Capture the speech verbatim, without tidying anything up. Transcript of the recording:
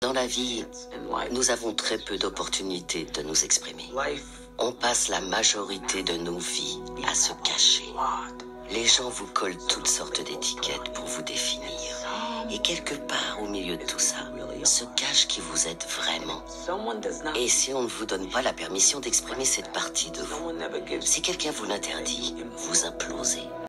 Dans la vie, nous avons très peu d'opportunités de nous exprimer. On passe la majorité de nos vies à se cacher. Les gens vous collent toutes sortes d'étiquettes pour vous définir. Et quelque part au milieu de tout ça, se cache qui vous êtes vraiment. Et si on ne vous donne pas la permission d'exprimer cette partie de vous, si quelqu'un vous l'interdit, vous implosez.